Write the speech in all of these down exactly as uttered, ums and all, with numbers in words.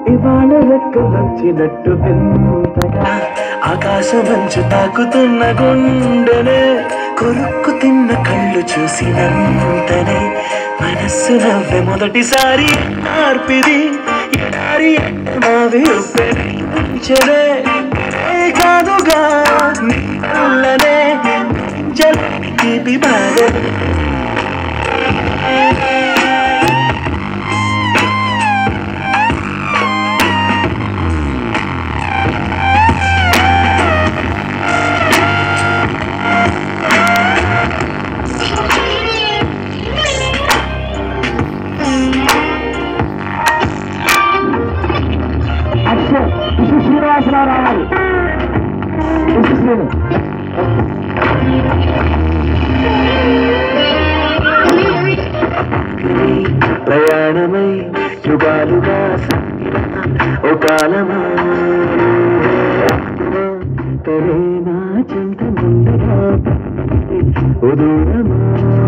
ఇవాళ రెక్కలొచ్చినట్టు వింతగా ఆకాశమంచు తాకుతున్న గుండెనే కొరుక్కు తిన్న కళ్ళు చూసినంతనే మనస్సు నవ్వే మొదటిసారి ఆర్పిది ఎడారి మావి ఉపరించలే కాదుగా నీళ్ళనే తీపి బాధ రావాలి ప్రయాణమై యుగాలుగా ఓ కాలమా తెరేనా చింత ముందుగా ఓ దూరమా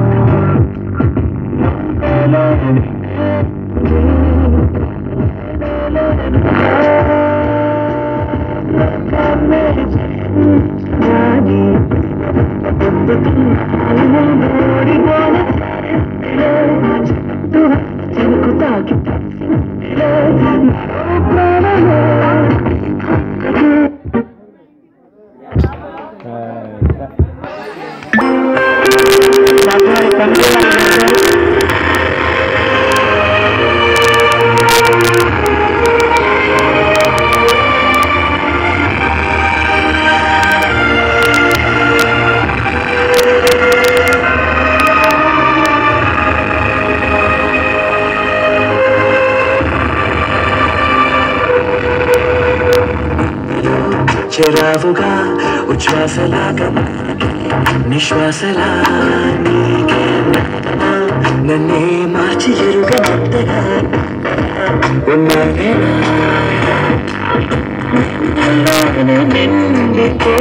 చెరావుగా ఉచ్ఛ్వాసలాగా నిశ్వాసలా నీకే నన్నే మార్చి ఎరుగనంతగా ఉన్నానే నిండితే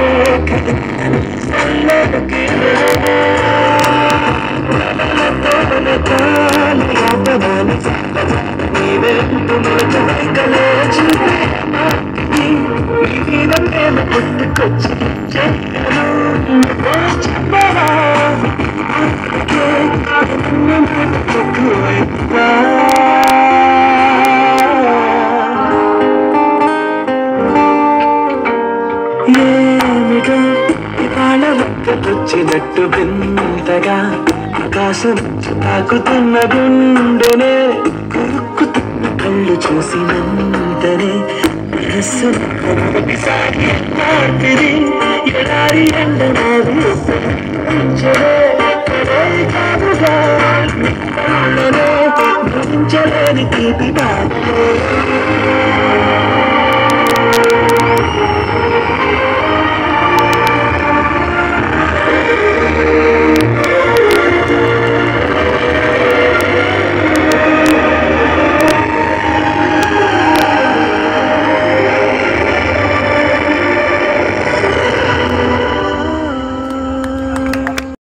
నీవే కలేచి పుట్టుకొచ్చి ఏమిటో ఇవాళ వచ్చినట్టు వింతగా ఆకాశం తాకుతున్న గుండెనే కొరుక్కుతున్న కళ్ళు చూసినంతనే మనస్సు ఎడారి ఎండ భరించలేని తీపి బాధ